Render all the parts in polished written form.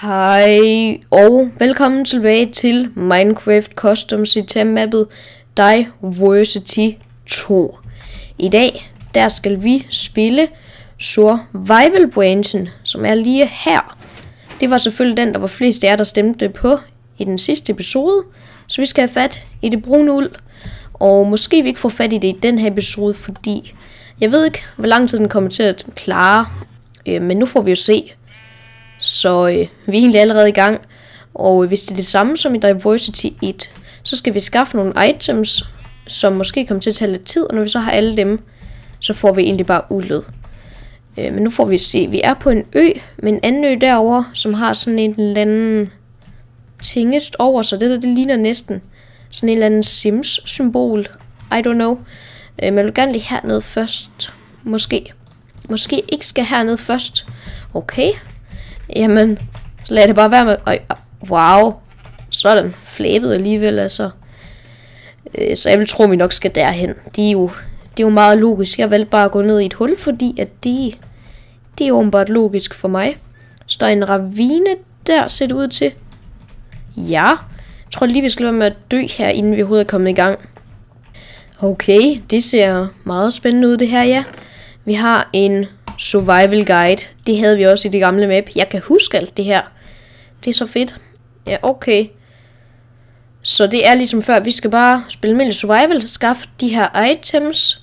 Hej og velkommen tilbage til Minecraft Custom City mappet Diversity 2. I dag der skal vi spille Survival Branchen, som er lige her. Det var selvfølgelig den, der var flest af jer, der stemte på i den sidste episode. Så vi skal have fat i det brune uld. Og måske vi ikke får fat i det i den her episode, fordi jeg ved ikke, hvor lang tid den kommer til at klare. Men nu får vi jo se. Så vi er egentlig allerede i gang. Og hvis det er det samme som i Diversity 1, så skal vi skaffe nogle items, som måske kommer til at tage lidt tid. Og når vi så har alle dem, så får vi egentlig bare uldet. Men nu får vi se, vi er på en ø, med en anden ø derovre, som har sådan en eller anden tingest over sig. Det ligner næsten sådan en eller anden Sims-symbol. I don't know. Men jeg vil gerne lige hernede først. Måske ikke skal hernede først. Okay. Jamen, så lad det bare være med. Wow. Sådan. Flæbet alligevel, altså. Så jeg vil tro, vi nok skal derhen. Det er jo meget logisk. Jeg valgte bare at gå ned i et hul, fordi at det er åbenbart logisk for mig. Så der er en ravine der, ser det ud til. Ja. Jeg tror lige, vi skal være med at dø her, inden vi overhovedet er kommet i gang. Okay, det ser meget spændende ud det her, ja. Vi har en survival guide. Det havde vi også i det gamle map. Jeg kan huske alt det her. Det er så fedt. Ja, okay. Så det er ligesom før. Vi skal bare spille almindelig survival. Skaffe de her items.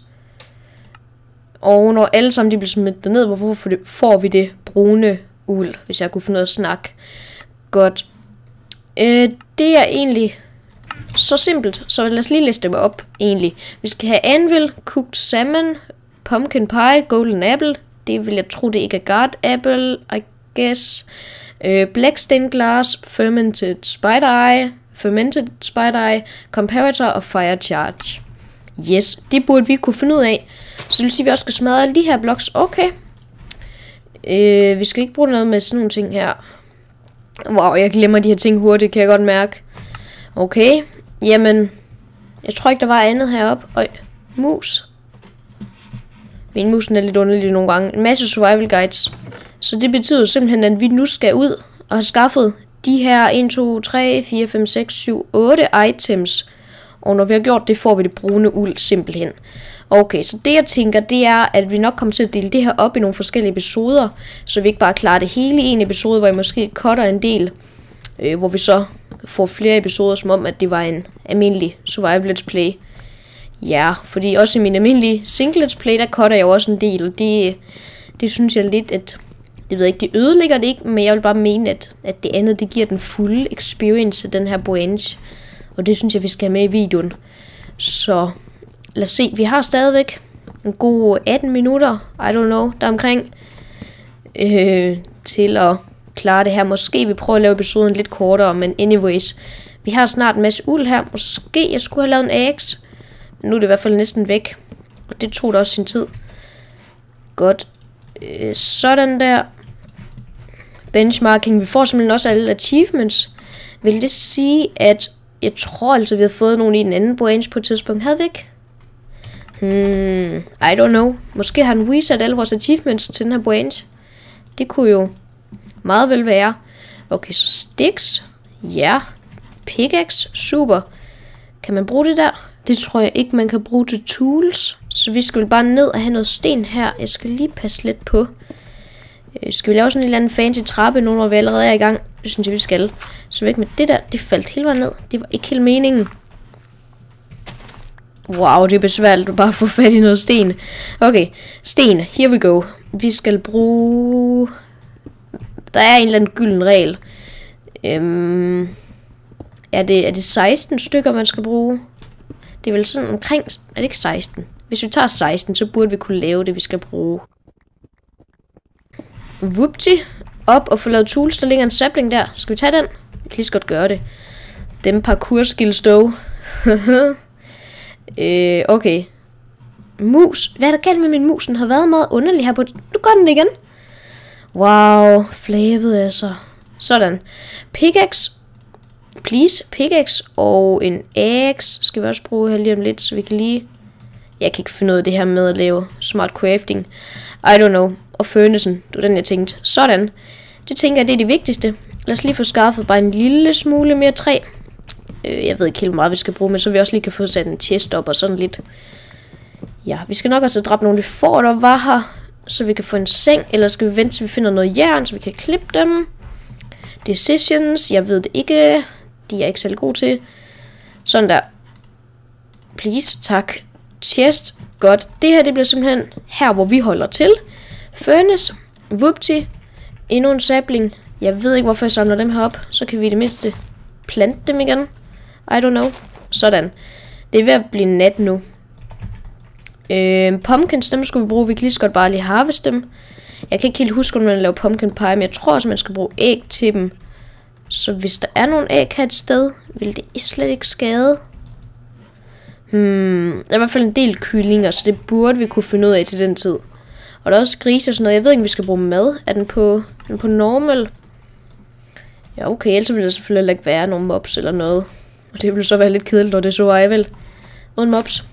Og når alle sammen de bliver smidt derned, hvorfor får vi det brune uld? Hvis jeg kunne finde noget at snakke. Godt. Det er egentlig så simpelt. Så lad os lige læse dem op egentlig. Vi skal have anvil, cooked salmon, pumpkin pie, golden apple. Det vil jeg tro, det ikke er guard apple, I guess. Black stained glass, fermented spider eye, comparator og fire charge. Yes, det burde vi kunne finde ud af. Så det vil sige, at vi også skal smadre alle de her blocks. Okay. Vi skal ikke bruge noget med sådan nogle ting her. Wow, jeg glemmer de her ting hurtigt, kan jeg godt mærke. Okay, jamen. Jeg tror ikke, der var andet heroppe. Mus. Min musen er lidt underlig nogle gange. En masse survival guides. Så det betyder simpelthen, at vi nu skal ud og have skaffet de her 1, 2, 3, 4, 5, 6, 7, 8 items. Og når vi har gjort det, får vi det brune uld simpelthen. Okay, så det jeg tænker, det er, at vi nok kommer til at dele det her op i nogle forskellige episoder. Så vi ikke bare klarer det hele i en episode, hvor vi måske cutter en del. Hvor vi så får flere episoder, som om, at det var en almindelig survival let's play. Ja, fordi også i min almindelige single let's play, der cutter jeg også en del. Det synes jeg lidt, at det ved jeg ikke, det ødelægger det ikke, men jeg vil bare mene, at det andet, det giver den fulde experience af den her branch. Og det synes jeg, vi skal have med i videoen. Så lad os se, vi har stadigvæk en god 18 minutter, I don't know, der omkring, til at klare det her. Måske vi prøver at lave episoden lidt kortere, men anyways, vi har snart en masse uld her. Måske jeg skulle have lavet en axe, men nu er det i hvert fald næsten væk. Og det tog da også sin tid. Godt. Sådan der. Benchmarking. Vi får simpelthen også alle achievements. Vil det sige, at jeg tror altså, vi har fået nogle i den anden branch på et tidspunkt. Havde vi ikke? I don't know. Måske har den reset alle vores achievements til den her branch. Det kunne jo meget vel være. Okay, så sticks. Ja. Pickaxe. Super. Kan man bruge det der? Det tror jeg ikke, man kan bruge til tools. Så vi skal bare ned og have noget sten her. Jeg skal lige passe lidt på. Skal vi lave sådan en eller anden fancy trappe nu, når vi allerede er i gang? Det synes jeg, vi skal. Så væk med det der. Det faldt hele vejen ned. Det var ikke helt meningen. Wow, det er besværligt at bare få fat i noget sten. Okay, sten. Here we go. Vi skal bruge... Der er en eller anden gylden regel. Er det 16 stykker, man skal bruge? Det er vel sådan omkring... Er det ikke 16? Hvis vi tager 16, så burde vi kunne lave det, vi skal bruge. Whoopty. Op og få lavet tools. Der ligger en sapling der. Skal vi tage den? Vi kan lige så godt gøre det. Dem parkour skills dog. Okay. Mus. Hvad er der galt med min mus? Den har været meget underlig her på... Nu gør den igen. Wow. Flabet altså. Sådan. Pickaxe. Please. Pickaxe og en axe. Skal vi også bruge her lige om lidt, så vi kan lige... Jeg kan ikke finde ud af det her med at lave smart crafting. I don't know. Og furnace. Det var den, jeg tænkte. Sådan. Det tænker jeg, det er det vigtigste. Lad os lige få skaffet bare en lille smule mere træ. Jeg ved ikke helt meget, vi skal bruge, men så vi også lige kan få sat en chest op og sådan lidt. Ja, vi skal nok også dræbe nogle af de får, der var her, så vi kan få en seng, eller skal vi vente til vi finder noget jern, så vi kan klippe dem. Decisions, jeg ved det ikke. De er ikke særlig gode til. Sådan der. Please, tak. Chest, godt. Det her, det bliver simpelthen her, hvor vi holder til. Furnace, whoopty. Endnu en sapling. Jeg ved ikke, hvorfor jeg samler dem her op. Så kan vi i det mindste plante dem igen. I don't know. Sådan. Det er ved at blive nat nu. Pumpkins, dem skulle vi bruge. Vi kan lige så godt bare lige harvest dem. Jeg kan ikke helt huske, om man laver pumpkin pie, men jeg tror også, man skal bruge æg til dem. Så hvis der er nogle æg her et sted, vil det slet ikke skade. Der er i hvert fald en del kyllinger, så det burde vi kunne finde ud af til den tid. Og der er også grise og sådan noget. Jeg ved ikke, om vi skal bruge mad. Er den på normal? Ja, okay. Ellers vil der selvfølgelig ikke være nogle mobs eller noget. Og det ville så være lidt kedeligt, når det er survival. Uden mobs.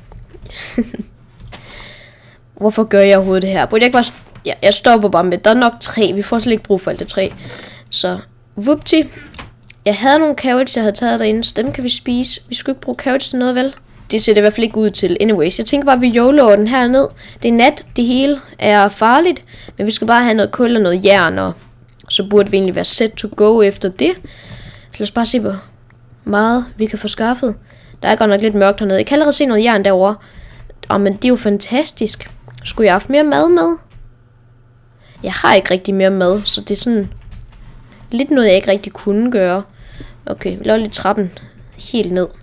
Hvorfor gør jeg overhovedet det her? Burde jeg ikke bare... Ja, jeg stopper bare med. Der er nok træ. Vi får slet ikke brug for alt det træ. Så, whoopty. Jeg havde nogle carrots, jeg havde taget derinde, så dem kan vi spise. Vi skulle ikke bruge carrots til noget, vel? Det ser det i hvert fald ikke ud til. Anyways, jeg tænker bare, at vi YOLO'er den her ned. Det er nat, det hele er farligt. Men vi skal bare have noget kul og noget jern, og så burde vi egentlig være set to go efter det. Så lad os bare se, hvor meget vi kan få skaffet. Der er godt nok lidt mørkt hernede. Jeg kan allerede se noget jern derovre. Men det er jo fantastisk. Skulle jeg have haft mere mad med? Jeg har ikke rigtig mere mad, så det er sådan lidt noget, jeg ikke rigtig kunne gøre. Okay, vi laver lige trappen helt ned.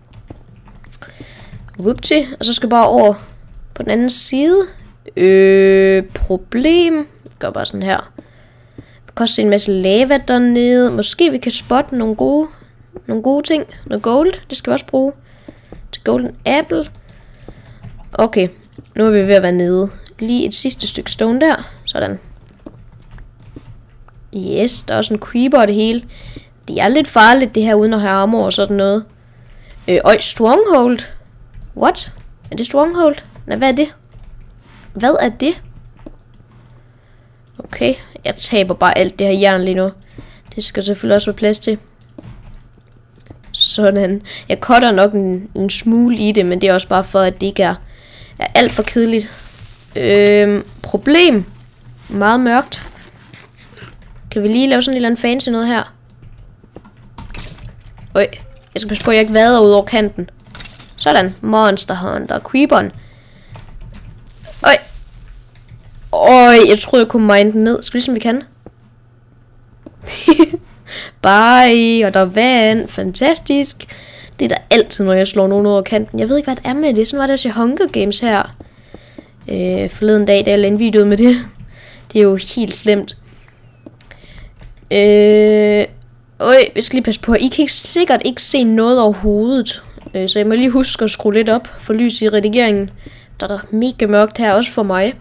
Whoopty. Og så skal jeg bare over på den anden side. Problem. Gør bare sådan her. Vi kan også se en masse lava dernede. Måske vi kan spotte nogle gode ting. Noget gold. Det skal vi også bruge. Til golden apple. Okay. Nu er vi ved at være nede. Lige et sidste stykke stone der. Sådan. Yes, der er også en creeper og det hele. Det er lidt farligt det her uden at have armor og sådan noget. Stronghold. What? Er det stronghold? Nej, hvad er det? Hvad er det? Okay, jeg taber bare alt det her jern lige nu. Det skal selvfølgelig også være plads til. Sådan. Jeg cutter nok en smule i det, men det er også bare for, at det ikke er alt for kedeligt. Problem. Meget mørkt. Kan vi lige lave sådan en eller anden fancy noget her? Jeg skal passe på, at jeg ikke vader ud over kanten. Sådan. Monster Hunter. Creeperen. Jeg troede, jeg kunne mine den ned. Skal vi se, om vi kan? Bye. Og der er vand. Fantastisk. Det er der altid, når jeg slår nogen ud over kanten. Jeg ved ikke, hvad det er med det. Sådan var det også i Hunger Games her. Forleden dag, da jeg lavede en video med det. Det er jo helt slemt. Vi skal lige passe på. I kan sikkert ikke se noget overhovedet. Så jeg må lige huske at skrue lidt op for lys i redigeringen. Der er mega mørkt her, også for mig.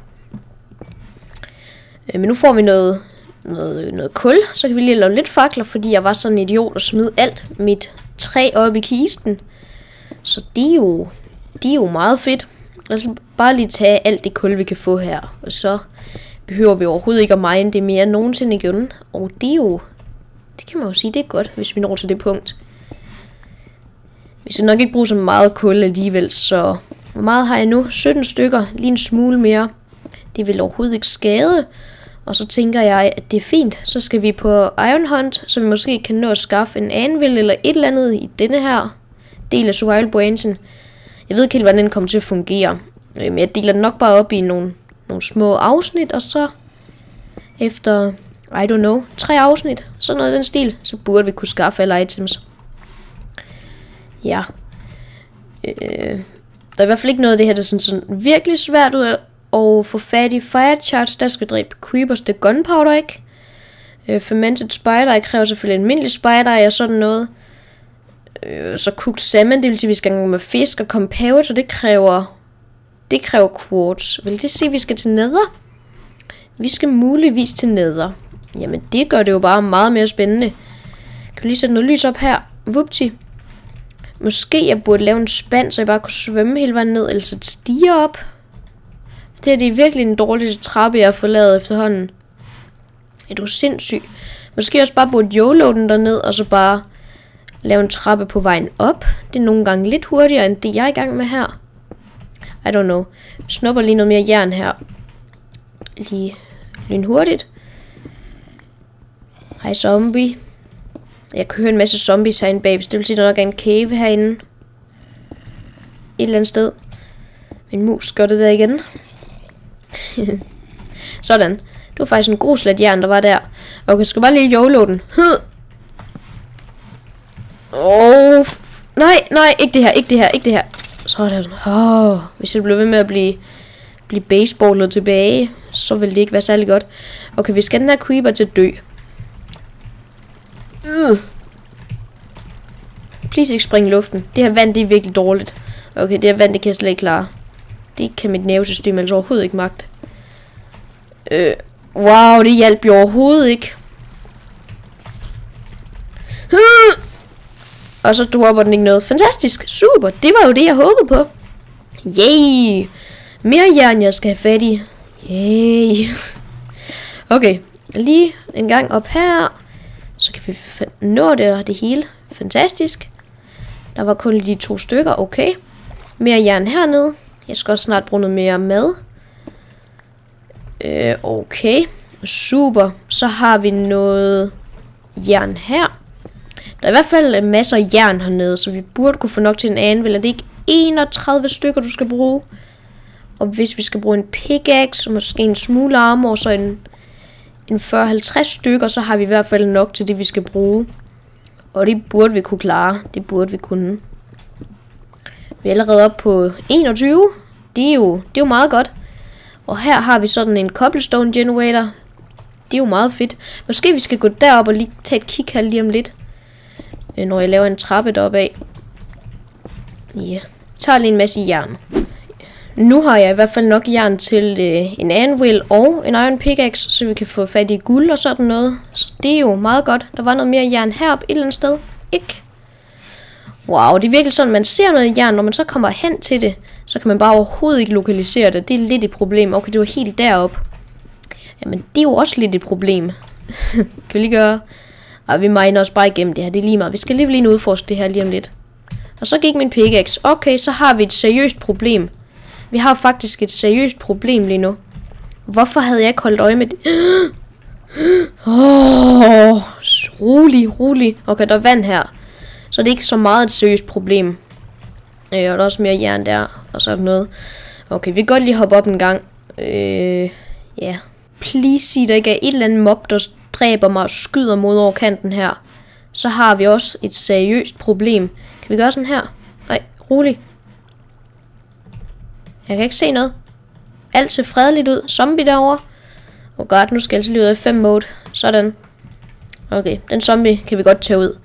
Men nu får vi noget kul. Så kan vi lige lave lidt fakler, fordi jeg var sådan en idiot og smide alt mit træ op i kisten. Så det er jo meget fedt. Lad os bare lige tage alt det kul, vi kan få her. Og så behøver vi overhovedet ikke at mine det mere nogensinde igen. Og det kan man jo sige, det er godt, hvis vi når til det punkt. Vi skal nok ikke bruge så meget kul alligevel, så hvor meget har jeg nu? 17 stykker, lige en smule mere. Det vil overhovedet ikke skade. Og så tænker jeg, at det er fint. Så skal vi på Iron Hunt, så vi måske kan nå at skaffe en anvil eller et eller andet i denne her del af survival branchen. Jeg ved ikke helt, hvordan den kommer til at fungere. Men jeg deler den nok bare op i nogle små afsnit, og så efter, I don't know, 3 afsnit, sådan noget i den stil, så burde vi kunne skaffe alle items. Ja. Der er i hvert fald ikke noget af det her, der er sådan virkelig svært ud at få fat i. Fire charge, der skal dræbe creepers, det er gunpowder, ikke? Fermented spider, kræver selvfølgelig almindelig spider og sådan noget. Så cooked salmon, det vil sige, at vi skal med fisk og compound, og det kræver quartz. Vil det sige, at vi skal til nether? Vi skal muligvis til nether. Jamen, det gør det jo bare meget mere spændende. Kan vi lige sætte noget lys op her? Whoopty. Måske jeg burde lave en spand, så jeg bare kunne svømme hele vejen ned, eller sætte stiger op. Det er virkelig en dårlig trappe, jeg har fået lavet efterhånden. Er du sindssyg? Måske også bare burde YOLO den derned, og så bare lave en trappe på vejen op. Det er nogle gange lidt hurtigere, end det jeg er i gang med her. I don't know. Snupper lige noget mere jern her. Lige lynhurtigt. Hej zombie. Jeg kan høre en masse zombies herinde bag. Det vil sige, der nok er en cave herinde. Et eller andet sted. Min mus gør det der igen. Sådan. Det var faktisk en god slat jern, der var der. Okay, skal bare lige YOLO den. Nej, ikke det her. Sådan. Hvis jeg bliver ved med at blive baseballet tilbage, så vil det ikke være særlig godt. Okay, vi skal den her creeper til at dø. Please ikke springe i luften. Det her vand, det er virkelig dårligt. Okay, det her vand, det kan jeg slet ikke klare. Det kan mit nervesystem altså overhovedet ikke magte. Wow, det hjalp jo overhovedet ikke. Og så dropper den ikke noget. Fantastisk, super, det var jo det jeg håbede på. Yay. Mere jern jeg skal have fat i. Yay. Okay, lige en gang op her. Så kan vi nå det hele. Fantastisk. Der var kun lige 2 stykker, okay. Mere jern hernede. Jeg skal også snart bruge noget mere mad. Okay, super. Så har vi noget jern her. Der er i hvert fald masser af jern hernede, så vi burde kunne få nok til en anvil. Er det ikke 31 stykker, du skal bruge? Og hvis vi skal bruge en pickaxe, og måske en smule armor, så en 40-50 stykker, så har vi i hvert fald nok til det, vi skal bruge. Og det burde vi kunne klare. Det burde vi kunne. Vi er allerede oppe på 21. Det er jo meget godt. Og her har vi sådan en cobblestone generator. Det er jo meget fedt. Måske vi skal gå derop og lige tage et kig her lige om lidt. Når jeg laver en trappe deroppe af. Ja. Tager lige en masse jern. Nu har jeg i hvert fald nok jern til en anvil og en iron pickaxe, så vi kan få fat i guld og sådan noget. Så det er jo meget godt. Der var noget mere jern heroppe et eller andet sted. Ikke? Wow, det er virkelig sådan, man ser noget jern, når man så kommer hen til det, så kan man bare overhovedet ikke lokalisere det. Det er lidt et problem. Okay, det var helt deroppe. Jamen, det er jo også lidt et problem. Kan vi lige gøre? Og vi miner os bare igennem det her. Det er lige meget. Vi skal lige udforske det her lige om lidt. Og så gik min pickaxe. Okay, så har vi et seriøst problem. Vi har faktisk et seriøst problem lige nu. Hvorfor havde jeg ikke holdt øje med det? Rolig. Okay, der er vand her. Så det er ikke så meget et seriøst problem. Og der er også mere jern der. Og sådan noget. Okay, vi kan godt lige hoppe op en gang. Ja. Please sig, der ikke er et eller andet mob, der dræber mig og skyder mod over kanten her. Så har vi også et seriøst problem. Kan vi gøre sådan her? Nej, rolig. Jeg kan ikke se noget. Alt ser fredeligt ud. Zombie derovre. Oh god, nu skal jeg altså lige ud af 5 mode. Sådan. Okay, den zombie kan vi godt tage ud.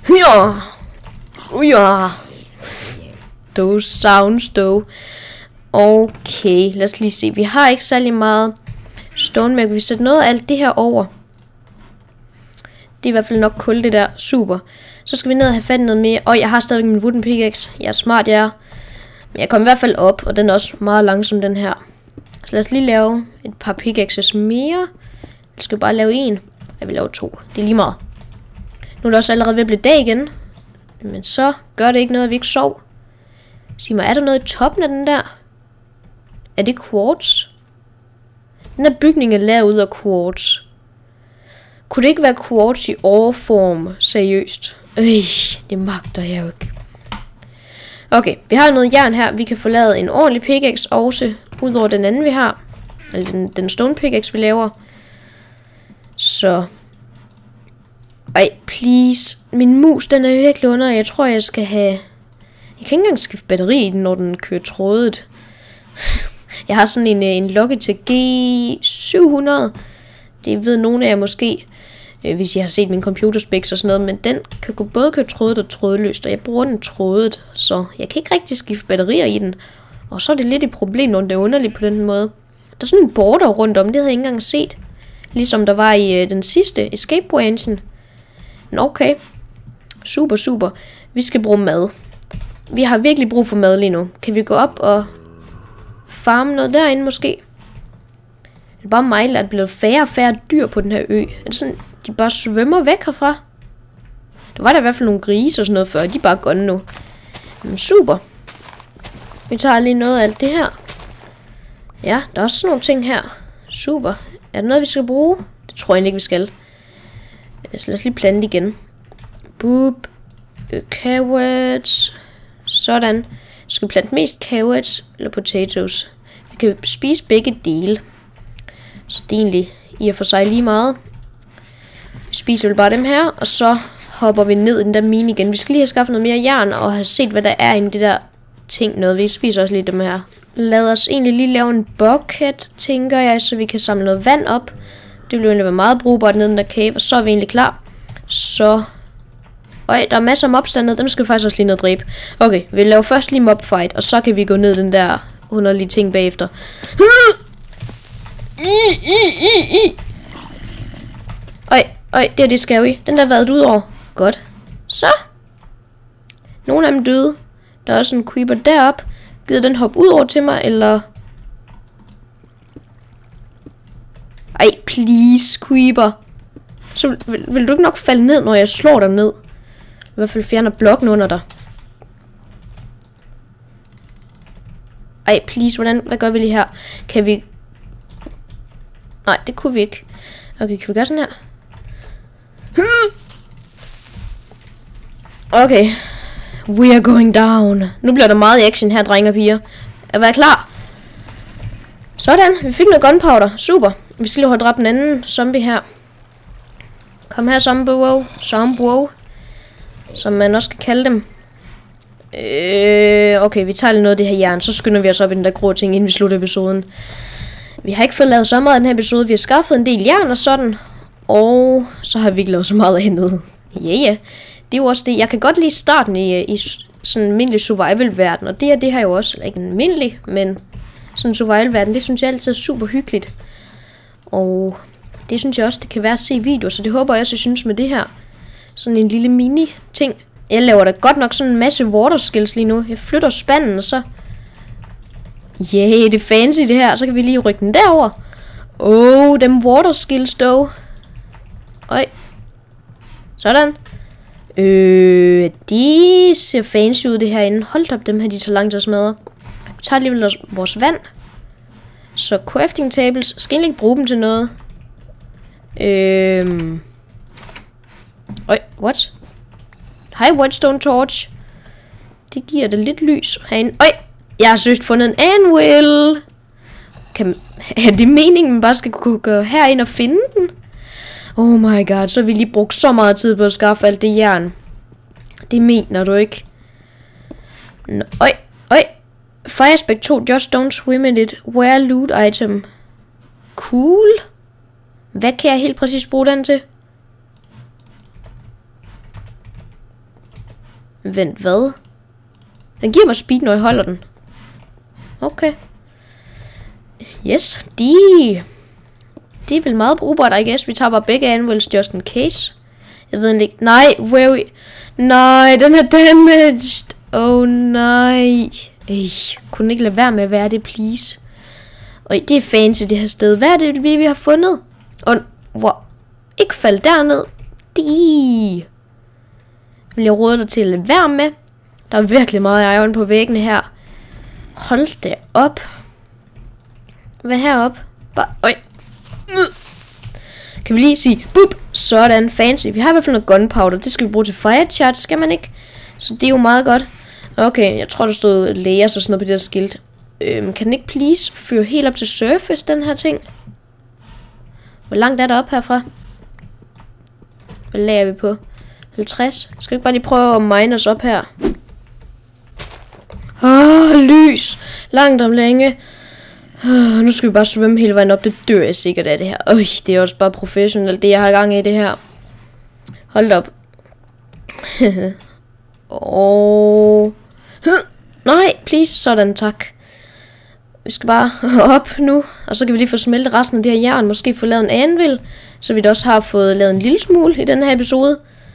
Ja. Those sounds though. Okay, lad os lige se. Vi har ikke særlig meget stonemærke. Vi sætter noget af alt det her over. Det er i hvert fald nok kul, det der. Super. Så skal vi ned og have fat i noget mere. Jeg har stadig min wooden pickaxe. Jeg er smart, jeg er. Men jeg kommer i hvert fald op, og den er også meget langsom, den her. Så lad os lige lave et par pickaxes mere. Jeg skal bare lave en. Jeg vil lave 2. Det er lige meget. Nu er det også allerede ved at blive dag igen. Men så gør det ikke noget, at vi ikke sov. Sig mig, er der noget i toppen af den der? Er det quartz? Den her bygning er lavet ud af quartz. Kunne det ikke være quartz i overform? Seriøst. Det magter jeg jo ikke. Okay, vi har noget jern her. Vi kan få lavet en ordentlig pickaxe også. Udover den anden vi har. Eller den stone pickaxe vi laver. Så. Please. Min mus den er virkelig under. Jeg tror jeg skal have. Jeg kan ikke engang skifte batteri i den, når den kører trådet. Jeg har sådan en Logitech G700. Det ved nogle af jer måske. Hvis jeg har set min computerspecs og sådan noget. Men den kan både køre trådet og trådløst. Og jeg bruger den trådet. Så jeg kan ikke rigtig skifte batterier i den. Og så er det lidt et problem, når det er underligt på den måde. Der er sådan en border rundt om. Det havde jeg ikke engang set. Ligesom der var i den sidste escape branchen. Nå okay. Super, super. Vi skal bruge mad. Vi har virkelig brug for mad lige nu. Kan vi gå op og farme noget derinde måske? Det er bare mig, at der bliver færre og færre dyr på den her ø. Er det sådan, De bare svømmer væk herfra. Der var der i hvert fald nogle grise og sådan noget før. De er bare gone nu. Men super. Vi tager lige noget af alt det her. Ja, der er også sådan nogle ting her. Super. Er det noget, vi skal bruge? Det tror jeg ikke, vi skal. Så lad os lige plante igen. Boop. Carrots. Sådan. Vi skal plante mest carrots eller potatoes. Vi kan spise begge dele. Så det er egentlig i og for sig lige meget. Vi spiser vel bare dem her, og så hopper vi ned i den der mine igen. Vi skal lige have skaffet noget mere jern, og have set, hvad der er inde i det der ting. Noget. Vi spiser også lige dem her. Lad os egentlig lige lave en bucket, tænker jeg, så vi kan samle noget vand op. Det vil jo egentlig være meget brugbart nede i den der cave, og så er vi egentlig klar. Så... Øj, der er masser af mobs dernede, dem skal vi faktisk også lige ned og dræbe. Okay, vi laver først lige mob fight, og så kan vi gå ned den der underlige ting bagefter. Øj, det er scary. Den der været ud over. Godt. Så. Nogle af dem døde. Der er også en creeper derop. Gider den hoppe ud over til mig, eller... Ej, please, creeper. Så vil du ikke nok falde ned, når jeg slår dig ned. I hvert fald fjerner blokken under dig. Ej, please, hvad gør vi lige her? Kan vi... Nej, det kunne vi ikke. Okay, kan vi gøre sådan her? Okay. We are going down. Nu bliver der meget action her, drenge og piger. Er klar? Sådan, vi fik noget gunpowder. Super. Vi skal lige have dræbt den anden zombie her. Kom her, zombie, som man også kan kalde dem. Okay, vi tager lige noget af det her jern. Så skynder vi os op i den der grå ting, inden vi slutter episoden. Vi har ikke fået lavet så meget af den her episode. Vi har skaffet en del jern og sådan. Og så har vi ikke lavet så meget andet. Ja. Det er jo også det. Jeg kan godt lide starten i sådan en almindelig survival-verden. Og det er det her jo også. Eller ikke en almindelig, men sådan en survival-verden. Det synes jeg altid er super hyggeligt. Og det synes jeg også, det kan være at se videoer. Så det håber jeg også, jeg synes med det her. Sådan en lille mini-ting. Jeg laver da godt nok sådan en masse water skills lige nu. Jeg flytter spanden, og så... det er fancy det her. Så kan vi lige rykke den derover. Dem water skills dog. Øj. Sådan. De ser fancy ud det herinde. Hold op, dem her, de tager langt at smadre. Vi tager alligevel vores vand. Så crafting tables. Skal egentlig ikke bruge dem til noget. What? Hej, Whitestone Torch. Det giver det lidt lys herinde. Jeg har søgt fundet en anvil. Er det meningen, man bare skal kunne gå herind og finde den? Oh my god, så har vi lige brugt så meget tid på at skaffe alt det jern. Det mener du ikke. Firespec 2, just don't swim in it. Wear loot item. Cool. Hvad kan jeg helt præcis bruge den til? Vent, hvad? Den giver mig speed, når jeg holder den. Okay. Yes, det er vel meget brugbart, I guess. Vi tager bare begge anvendelse just in case. Jeg ved ikke. Nej, nej, den er damaged. Oh nej. Kunne ikke lade være med at være det, please. Det er fancy det her sted. Hvad er det, vi har fundet? Ikke fald derned. Vil jeg råde dig til at lade være med. Der er virkelig meget iron på væggene her. Hold det op. Hvad heroppe? Kan vi lige sige boop. Sådan, fancy. Vi har i hvert fald noget gunpowder. Det skal vi bruge til fire charge, skal man ikke? Så det er jo meget godt. Okay, jeg tror der stod layers og sådan noget på det der skilt. Kan den ikke please føre helt op til surface, den her ting? Hvor langt er der op herfra? Hvad lager vi på? 50. Skal vi ikke bare lige prøve at mine os op her? Lys. Langt om længe. Nu skal vi bare svømme hele vejen op. Det dør jeg sikkert af det her. Det er også bare professionelt, det jeg har gang i det her. Hold op. Nej, please. Sådan, tak. Vi skal bare op nu. Og så kan vi lige få smeltet resten af det her jern. Måske få lavet en anvil. Så vi da også har fået lavet en lille smule i den her episode.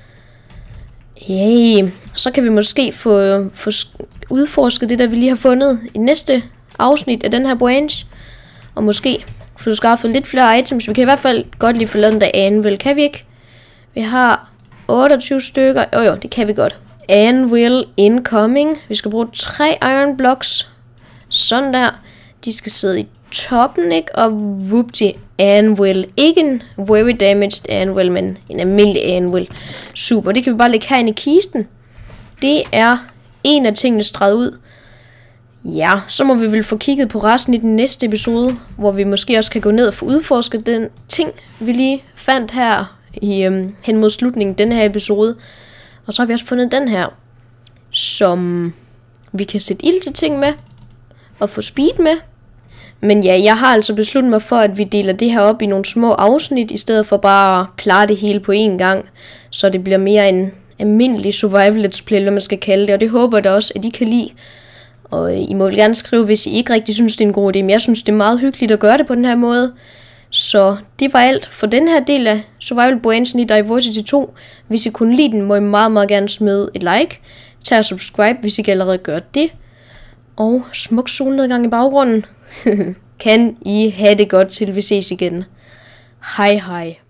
Så kan vi måske få udforsket det, der vi lige har fundet i næste afsnit af den her branch. Og måske få skaffet lidt flere items. Vi kan i hvert fald godt lige få lavet den der anvil. Kan vi ikke? Vi har 28 stykker. Jo, det kan vi godt. Anvil incoming. Vi skal bruge 3 iron blocks. Sådan der. De skal sidde i toppen, ikke? Og whoopty, anvil. Ikke en very damaged anvil, men en almindelig anvil. Super, det kan vi bare lægge herinde i kisten. Det er en af tingene streget ud. Ja, så må vi vel få kigget på resten i den næste episode, hvor vi måske også kan gå ned og få udforsket den ting, vi lige fandt her i, hen mod slutningen af denne her episode. Og så har vi også fundet den her, som vi kan sætte ild til ting med og få speed med. Men ja, jeg har altså besluttet mig for, at vi deler det her op i nogle små afsnit, i stedet for bare at klare det hele på én gang. Så det bliver mere en almindelig survival let's play, hvad man skal kalde det. Og det håber jeg da også, at I kan lide. Og I må vel gerne skrive, hvis I ikke rigtig synes, det er en god idé. Men jeg synes, det er meget hyggeligt at gøre det på den her måde. Så det var alt for den her del af Survival Branchen i Diversity 2. Hvis I kunne lide den, må I meget, meget gerne smide et like. Tag og subscribe, hvis I ikke allerede gør det. Og smuk solnedgang i baggrunden. Kan I have det godt, til vi ses igen. Hej hej.